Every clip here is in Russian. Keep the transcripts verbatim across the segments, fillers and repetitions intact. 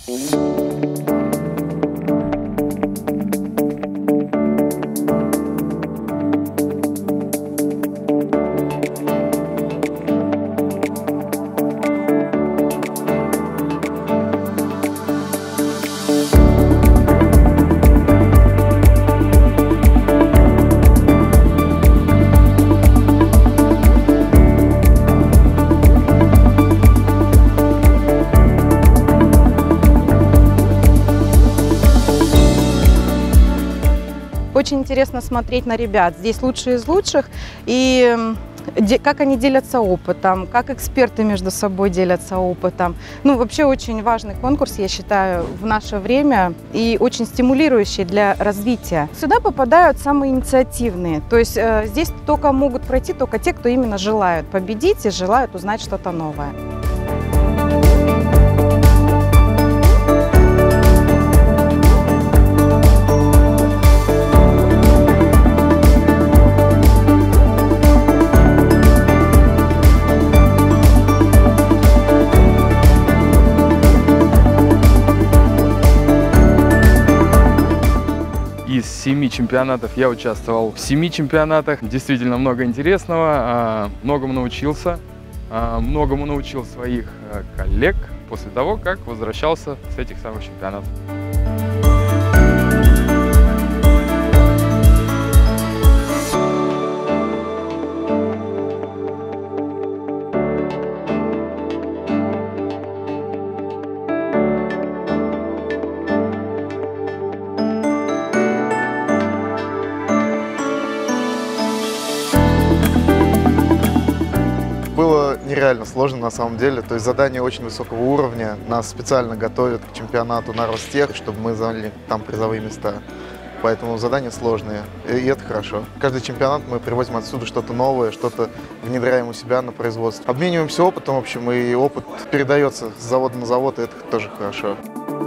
Очень интересно смотреть на ребят. Здесь лучшие из лучших. И как они делятся опытом, как эксперты между собой делятся опытом. Ну, вообще очень важный конкурс, я считаю, в наше время и очень стимулирующий для развития. Сюда попадают самые инициативные. То есть э, здесь только могут пройти только те, кто именно желают победить и желают узнать что-то новое. Из семи чемпионатов я участвовал в семи чемпионатах. Действительно много интересного, многому научился, многому научил своих коллег после того, как возвращался с этих самых чемпионатов. Было нереально сложно на самом деле, то есть задание очень высокого уровня, нас специально готовят к чемпионату на Ростех, чтобы мы заняли там призовые места, поэтому задания сложные, и это хорошо. Каждый чемпионат мы привозим отсюда что-то новое, что-то внедряем у себя на производство. Обмениваемся опытом, в общем, и опыт передается с завода на завод, и это тоже хорошо.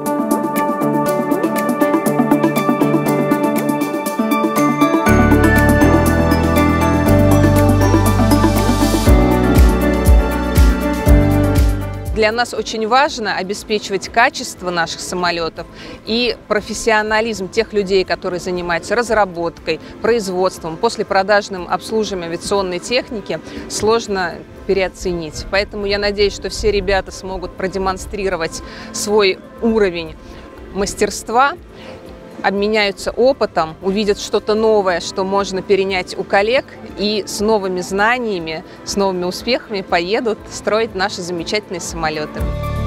Для нас очень важно обеспечивать качество наших самолетов и профессионализм тех людей, которые занимаются разработкой, производством, послепродажным обслуживанием авиационной техники, сложно переоценить. Поэтому я надеюсь, что все ребята смогут продемонстрировать свой уровень мастерства, обменяются опытом, увидят что-то новое, что можно перенять у коллег, и с новыми знаниями, с новыми успехами поедут строить наши замечательные самолеты.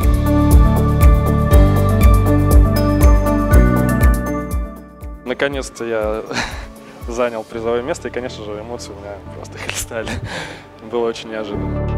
Наконец-то я занял призовое место, и, конечно же, эмоции у меня просто хлестали. Было очень неожиданно.